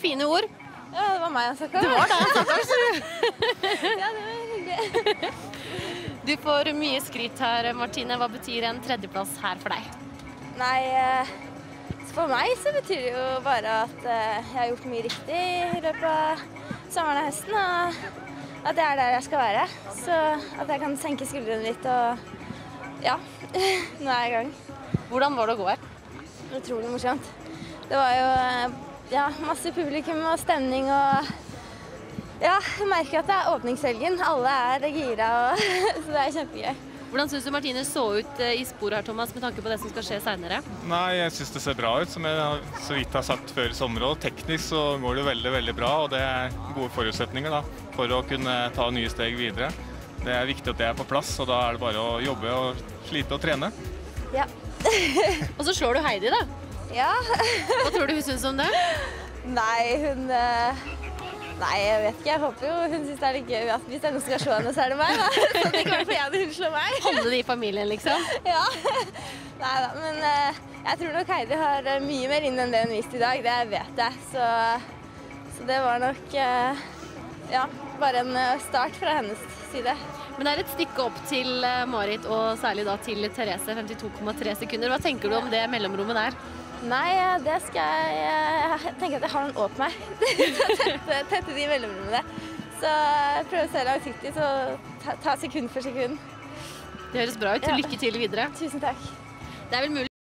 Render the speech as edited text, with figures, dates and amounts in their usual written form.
Fine ord. Ja, det var meg han snakket om. Det var deg han snakket om. Ja, det var hyggelig. Du får mye skryt her, Martine. Hva betyr en tredjeplass her for deg? Nei, for meg så betyr det jo bare at jeg har gjort mye riktig i løpet av sommeren og høsten, og at jeg er der jeg skal være. Så at jeg kan senke skuldrene litt, og ja, nå er jeg i gang. Hvordan var det å gå her? Utrolig morsomt. Det var jo masse publikum og stemning, og ja, jeg merker at det er åpningshelgen. Alle er gira, så det er kjempegøy. Hvordan synes du Martine så ut i sporet her, Thomas, med tanke på det som skal skje senere? Nei, jeg synes det ser bra ut, som jeg så vidt har sagt før i sommer. Og teknisk så går det veldig, veldig bra, og det er gode forutsetninger da, for å kunne ta nye steg videre. Det er viktig at det er på plass, og da er det bare å jobbe og slite og trene. Ja. Og så slår du Heidi da. Ja. Hva tror du hun synes om det? Nei, jeg vet ikke. Jeg håper jo hun synes det er litt gøy at hvis det er noen som skal slå henne, så er det meg. Da. Så det kan være for jeg når hun slår meg. Holde det i familien, liksom? Ja. Neida, men jeg tror nok Heidi har mye mer inn enn det hun viste i dag. Det vet jeg. Så det var nok bare en start fra hennes side. Men det er et stykke opp til Marit, og særlig da til Therese, 52,3 sekunder. Hva tenker du om det mellomrommet der? Nei, det skal jeg tenker at jeg har noen åp meg. tette de mellomrommene. Så jeg prøver å se langsiktig, så ta sekund for sekund. Det høres bra ut. Lykke til videre. Tusen takk. Det er vel mulig